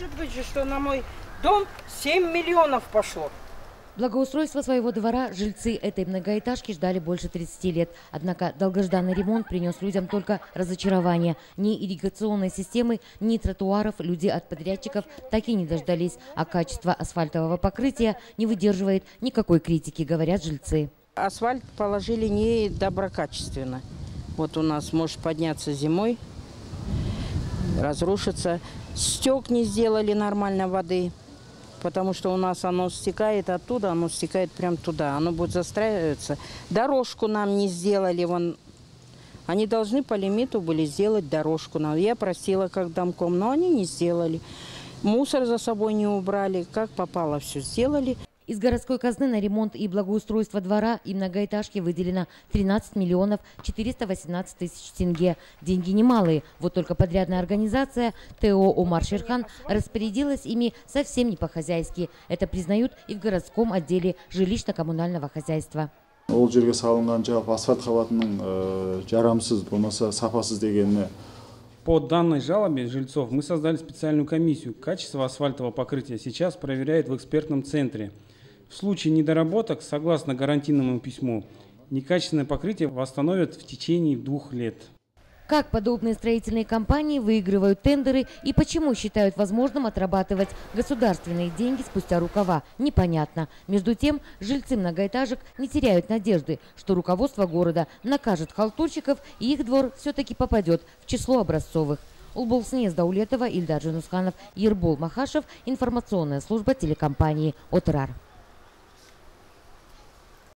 может быть же, что на мой дом 7 миллионов пошло. Благоустройство своего двора жильцы этой многоэтажки ждали больше 30 лет. Однако долгожданный ремонт принес людям только разочарование. Ни ирригационной системы, ни тротуаров люди от подрядчиков так и не дождались. А качество асфальтового покрытия не выдерживает никакой критики, говорят жильцы. Асфальт положили не доброкачественно. Вот у нас может подняться зимой, разрушиться. Стек не сделали нормально воды. Потому что у нас оно стекает оттуда, оно стекает прямо туда. Оно будет застраиваться. Дорожку нам не сделали. Они должны по лимиту были сделать дорожку. Я просила как домком, но они не сделали. Мусор за собой не убрали. Как попало, все сделали. Из городской казны на ремонт и благоустройство двора и многоэтажки выделено 13 миллионов 418 тысяч тенге. Деньги немалые. Вот только подрядная организация ТО «Омар Шерхан» распорядилась ими совсем не по-хозяйски. Это признают и в городском отделе жилищно-коммунального хозяйства. По данной жалобе жильцов мы создали специальную комиссию. Качество асфальтового покрытия сейчас проверяют в экспертном центре. В случае недоработок, согласно гарантийному письму, некачественное покрытие восстановят в течение 2 лет. Как подобные строительные компании выигрывают тендеры и почему считают возможным отрабатывать государственные деньги спустя рукава, непонятно. Между тем, жильцы многоэтажек не теряют надежды, что руководство города накажет халтурщиков и их двор все-таки попадет в число образцовых. Улболснез Даулетова, Ильдар Джанусханов, Ербол Махашев, информационная служба телекомпании «Отрар».